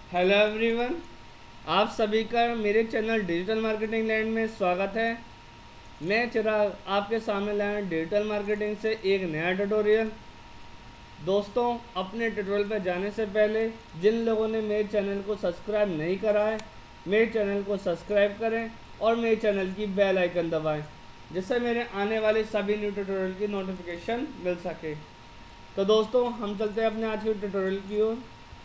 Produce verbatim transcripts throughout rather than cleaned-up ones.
Hello everyone. आप सभी का मेरे चैनल डिजिटल मार्केटिंग लैंड में स्वागत है। मैं चिराग आपके सामने लाया हूं डिजिटल मार्केटिंग से एक नया ट्यूटोरियल। दोस्तों, अपने ट्यूटोरियल पर जाने से पहले जिन लोगों ने मेरे चैनल को सब्सक्राइब नहीं करा है, मेरे चैनल को सब्सक्राइब करें और मेरे चैनल की बेल आइकन दबाएं, जिससे मेरे आने वाले सभी न्यू ट्यूटोरियल की नोटिफिकेशन मिल सके। तो दोस्तों, हम चलते हैं अपने आज के ट्यूटोरियल की ओर।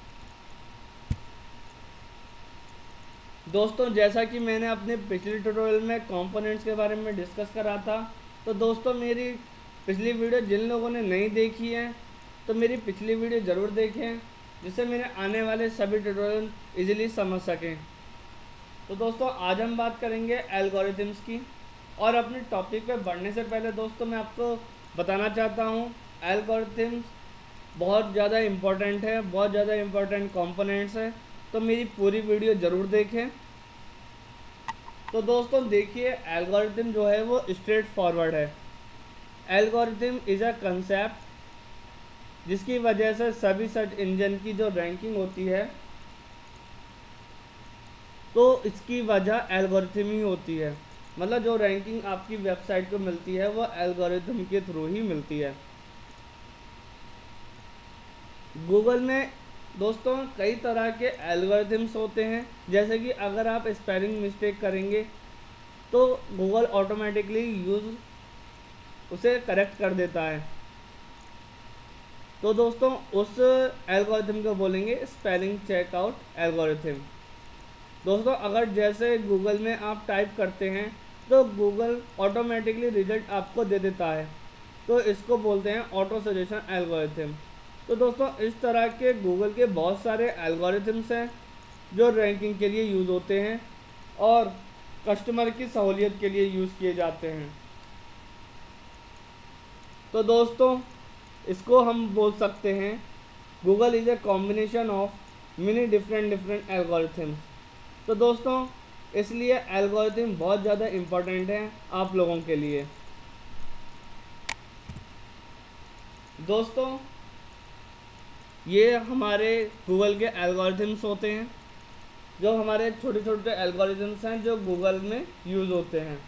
दोस्तों, जैसा कि मैंने अपने पिछले ट्यूटोरियल में कंपोनेंट्स के बारे में डिस्कस करा था, तो दोस्तों मेरी पिछली वीडियो जिन लोगों ने नहीं देखी है तो मेरी पिछली वीडियो ज़रूर देखें, जिससे मेरे आने वाले सभी ट्यूटोरियल इजीली समझ सकें। तो दोस्तों, आज हम बात करेंगे एल्गोरिथम्स की। और अपने टॉपिक पे बढ़ने से पहले दोस्तों मैं आपको बताना चाहता हूँ, एल्गोरिथम्स बहुत ज़्यादा इम्पोर्टेंट है, बहुत ज़्यादा इम्पोर्टेंट कंपोनेंट्स है। तो मेरी पूरी वीडियो ज़रूर देखें। तो दोस्तों देखिए, एल्गोरिथम जो है वो स्ट्रेट फॉरवर्ड है। एल्गोरिथम इज़ अ कंसेप्ट जिसकी वजह से सभी सर्च इंजन की जो रैंकिंग होती है, तो इसकी वजह एल्गोरिथम ही होती है। मतलब जो रैंकिंग आपकी वेबसाइट को मिलती है वो एल्गोरिथम के थ्रू ही मिलती है। गूगल में दोस्तों कई तरह के एल्गोरिथम्स होते हैं। जैसे कि अगर आप स्पेलिंग मिस्टेक करेंगे तो गूगल ऑटोमेटिकली यूज़ उसे करेक्ट कर देता है। तो दोस्तों उस एल्गोरिथम को बोलेंगे स्पेलिंग चेकआउट एल्गोरिथम। दोस्तों अगर जैसे गूगल में आप टाइप करते हैं तो गूगल ऑटोमेटिकली रिजल्ट आपको दे देता है, तो इसको बोलते हैं ऑटो सजेशन एल्गोरिथम। तो दोस्तों इस तरह के गूगल के बहुत सारे एल्गोरिथम्स हैं जो रैंकिंग के लिए यूज़ होते हैं और कस्टमर की सहूलियत के लिए यूज़ किए जाते हैं। तो दोस्तों इसको हम बोल सकते हैं Google is a combination of many different different algorithms. तो दोस्तों इसलिए एल्गोरिथम बहुत ज़्यादा इम्पोर्टेंट है आप लोगों के लिए। दोस्तों ये हमारे गूगल के एल्गोरिथम्स होते हैं, जो हमारे छोटे छोटे एल्गोरिथम्स हैं जो गूगल में यूज़ होते हैं।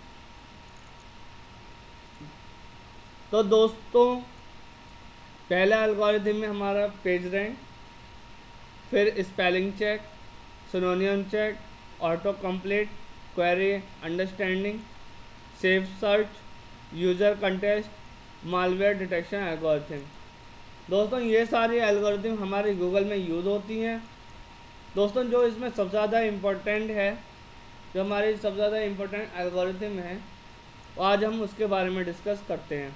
तो दोस्तों पहला एल्गोरिथम में हमारा पेज रैंक, फिर spelling check, synonym check, auto complete, query understanding, safe search, user context, malware detection algorithm. दोस्तों ये सारी एल्गोरिथम हमारे गूगल में यूज़ होती हैं। दोस्तों जो इसमें सबसे ज़्यादा इम्पोर्टेंट है, जो हमारी सबसे ज़्यादा इम्पोर्टेंट एल्गोरिथम है, तो आज हम उसके बारे में डिस्कस करते हैं।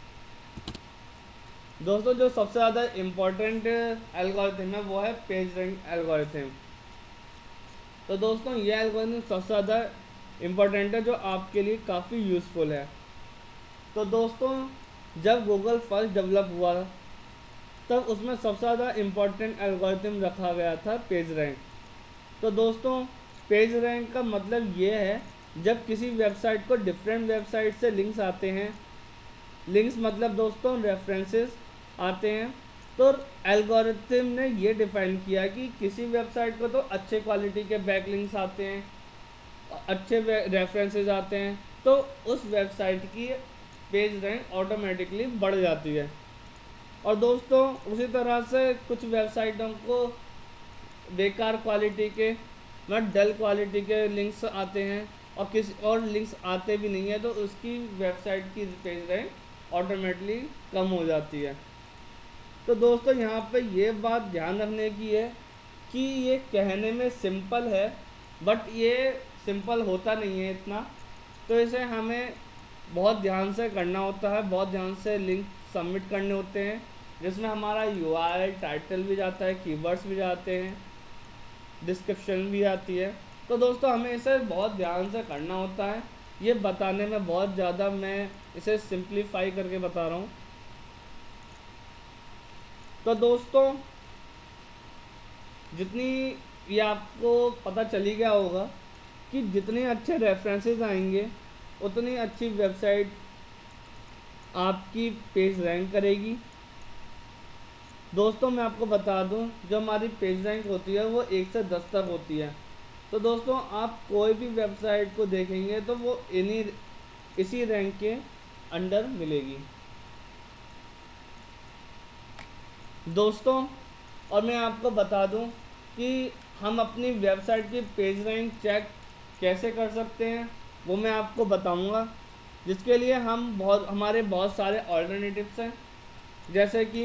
दोस्तों जो सबसे ज़्यादा इम्पोर्टेंट एल्गोरिथम है वो है पेज रैंक एल्गोरिथम। तो दोस्तों ये एल्गोरिथम सबसे ज़्यादा इम्पोर्टेंट है, जो आपके लिए काफ़ी यूज़फुल है। तो दोस्तों जब गूगल फर्स्ट डेवलप हुआ तब उसमें सबसे ज़्यादा इम्पोर्टेंट एल्गोरिथम रखा गया था पेज रैंक। तो दोस्तों पेज रैंक का मतलब ये है, जब किसी वेबसाइट को डिफरेंट वेबसाइट से लिंक्स आते हैं, लिंक्स मतलब दोस्तों रेफरेंसेस आते हैं, तो एल्गोरिथम ने ये डिफाइन किया कि किसी वेबसाइट को तो अच्छे क्वालिटी के बैकलिंक्स आते हैं, अच्छे रेफरेंसेस आते हैं, तो उस वेबसाइट की पेज रैंक ऑटोमेटिकली बढ़ जाती है। और दोस्तों उसी तरह से कुछ वेबसाइटों को बेकार क्वालिटी के, मतलब डल क्वालिटी के लिंक्स आते हैं और किसी और लिंक्स आते भी नहीं है, तो उसकी वेबसाइट की पेज रैंक ऑटोमेटिकली कम हो जाती है। तो दोस्तों यहाँ पे ये बात ध्यान रखने की है कि ये कहने में सिंपल है, बट ये सिंपल होता नहीं है इतना। तो इसे हमें बहुत ध्यान से करना होता है, बहुत ध्यान से लिंक सबमिट करने होते हैं, जिसमें हमारा यूआरएल टाइटल भी जाता है, कीवर्ड्स भी जाते हैं, डिस्क्रिप्शन भी आती है। तो दोस्तों हमें इसे बहुत ध्यान से करना होता है। ये बताने में बहुत ज़्यादा मैं इसे सिंप्लीफाई करके बता रहा हूँ। तो दोस्तों जितनी ये आपको पता चली गया होगा कि जितने अच्छे रेफरेंसेस आएंगे उतनी अच्छी वेबसाइट आपकी पेज रैंक करेगी। दोस्तों मैं आपको बता दूं, जो हमारी पेज रैंक होती है वो एक से दस तक होती है। तो दोस्तों आप कोई भी वेबसाइट को देखेंगे तो वो इन्हीं इसी रैंक के अंडर मिलेगी दोस्तों। और मैं आपको बता दूं कि हम अपनी वेबसाइट की पेज रैंक चेक कैसे कर सकते हैं, वो मैं आपको बताऊंगा। जिसके लिए हम बहुत हमारे बहुत सारे ऑल्टरनेटिव्स हैं। जैसे कि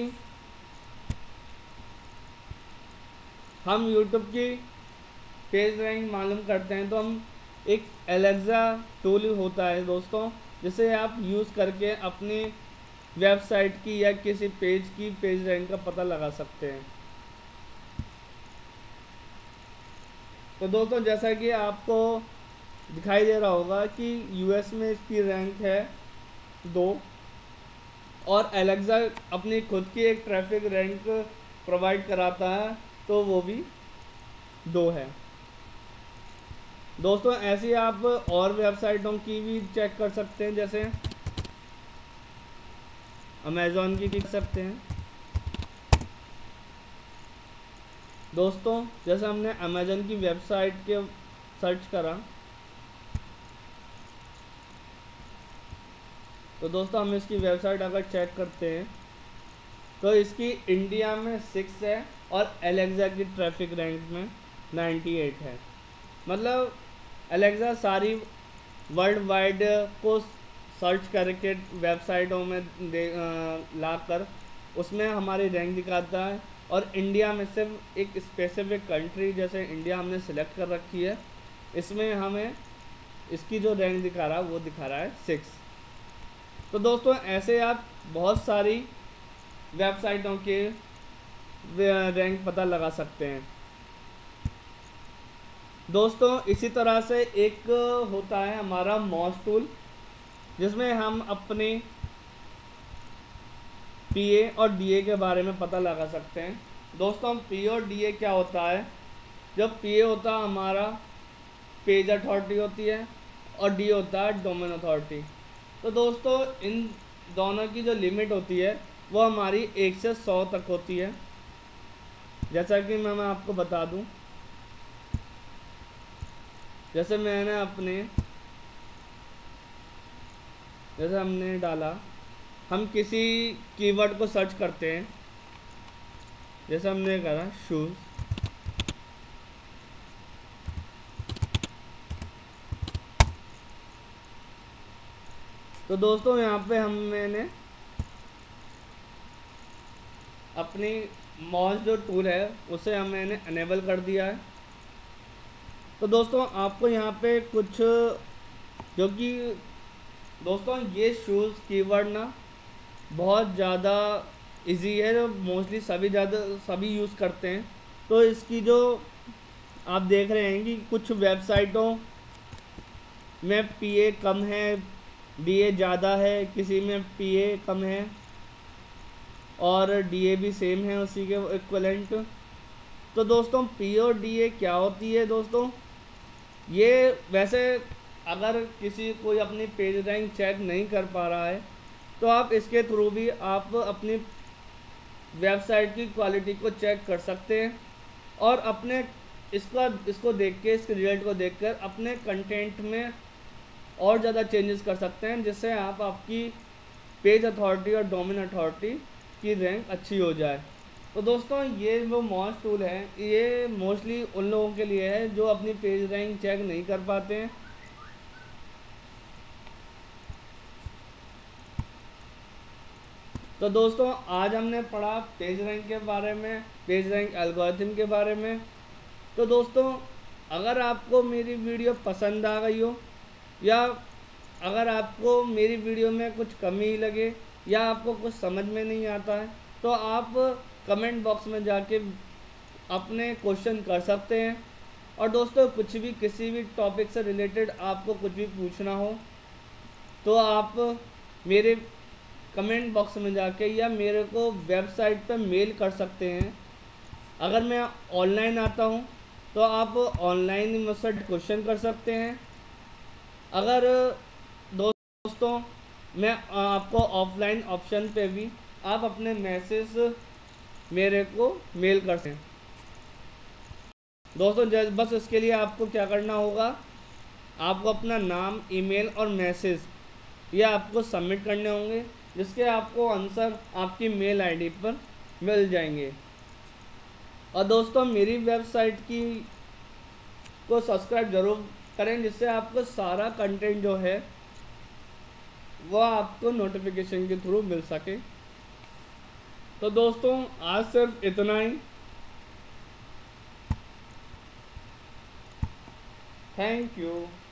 हम यूट्यूब की पेज रैंक मालूम करते हैं, तो हम एक एलेक्सा टूल होता है दोस्तों, जिसे आप यूज़ करके अपनी वेबसाइट की या किसी पेज की पेज रैंक का पता लगा सकते हैं। तो दोस्तों जैसा कि आपको दिखाई दे रहा होगा कि यूएस में इसकी रैंक है दो, और एलेक्सा अपनी खुद की एक ट्रैफिक रैंक प्रोवाइड कराता है, तो वो भी दो है दोस्तों। ऐसे ही आप और वेबसाइटों की भी चेक कर सकते हैं, जैसे अमेज़ॉन की कर सकते हैं दोस्तों। जैसे हमने अमेज़ॉन की वेबसाइट के सर्च करा, तो दोस्तों हम इसकी वेबसाइट अगर चेक करते हैं तो इसकी इंडिया में सिक्स है और एलेक्सा की ट्रैफिक रैंक में नाइन्टी एट है। मतलब एलेक्सा सारी वर्ल्ड वाइड को सर्च करके वेबसाइटों में दे ला कर उसमें हमारी रैंक दिखाता है, और इंडिया में सिर्फ एक स्पेसिफिक कंट्री जैसे इंडिया हमने सेलेक्ट कर रखी है, इसमें हमें इसकी जो रैंक दिखा रहा है वो दिखा रहा है सिक्स। तो दोस्तों ऐसे आप बहुत सारी वेबसाइटों के रैंक पता लगा सकते हैं दोस्तों। इसी तरह से एक होता है हमारा मॉस टूल, जिसमें हम अपने पीए और डीए के बारे में पता लगा सकते हैं दोस्तों। पीए और डीए क्या होता है? जब पीए होता है हमारा पेज अथॉरिटी होती है, और डी होता है डोमेन अथॉरिटी। तो दोस्तों इन दोनों की जो लिमिट होती है वो हमारी एक से सौ तक होती है। जैसा कि मैं मैं आपको बता दूं, जैसे मैंने अपने जैसे हमने डाला, हम किसी कीवर्ड को सर्च करते हैं, जैसे हमने करा शूज़, तो दोस्तों यहाँ पे हम मैंने अपनी मॉस जो टूल है उसे हम मैंने अनेबल कर दिया है। तो दोस्तों आपको यहाँ पे कुछ जो कि दोस्तों ये शूज़ कीवर्ड ना बहुत ज़्यादा इजी है, जो मोस्टली सभी ज़्यादा सभी यूज़ करते हैं। तो इसकी जो आप देख रहे हैं कि कुछ वेबसाइटों में पीए कम है, डीए ज़्यादा है, किसी में पीए कम है और डीए भी सेम है उसी के इक्वलेंट। तो दोस्तों पी और डीए क्या होती है दोस्तों? ये वैसे अगर किसी कोई अपनी पेज रैंक चेक नहीं कर पा रहा है तो आप इसके थ्रू भी आप अपनी वेबसाइट की क्वालिटी को चेक कर सकते हैं, और अपने इसका इसको देख के इसके रिजल्ट को देखकर अपने कंटेंट में और ज़्यादा चेंजेस कर सकते हैं, जिससे आप आपकी पेज अथॉरिटी और डोमेन अथॉरिटी की रैंक अच्छी हो जाए। तो दोस्तों ये जो मॉस टूल है ये मोस्टली उन लोगों के लिए है जो अपनी पेज रैंक चेक नहीं कर पाते हैं। तो दोस्तों आज हमने पढ़ा पेज रैंक के बारे में, पेज रैंक एल्गोरिथम के बारे में। तो दोस्तों अगर आपको मेरी वीडियो पसंद आ गई हो, या अगर आपको मेरी वीडियो में कुछ कमी लगे, या आपको कुछ समझ में नहीं आता है, तो आप कमेंट बॉक्स में जाके अपने क्वेश्चन कर सकते हैं। और दोस्तों कुछ भी किसी भी टॉपिक से रिलेटेड आपको कुछ भी पूछना हो तो आप मेरे कमेंट बॉक्स में जाके या मेरे को वेबसाइट पर मेल कर सकते हैं। अगर मैं ऑनलाइन आता हूँ तो आप ऑनलाइन मुझसे क्वेश्चन कर सकते हैं। अगर दोस्तों मैं आपको ऑफलाइन ऑप्शन पे भी आप अपने मैसेज मेरे को मेल कर सकते हैं। दोस्तों जब बस इसके लिए आपको क्या करना होगा, आपको अपना नाम, ईमेल और मैसेज ये आपको सबमिट करने होंगे, जिसके आपको आंसर आपकी मेल आईडी पर मिल जाएंगे। और दोस्तों मेरी वेबसाइट की को सब्सक्राइब ज़रूर करें, जिससे आपको सारा कंटेंट जो है वो आपको नोटिफिकेशन के थ्रू मिल सके। तो दोस्तों आज सिर्फ इतना ही। Thank you.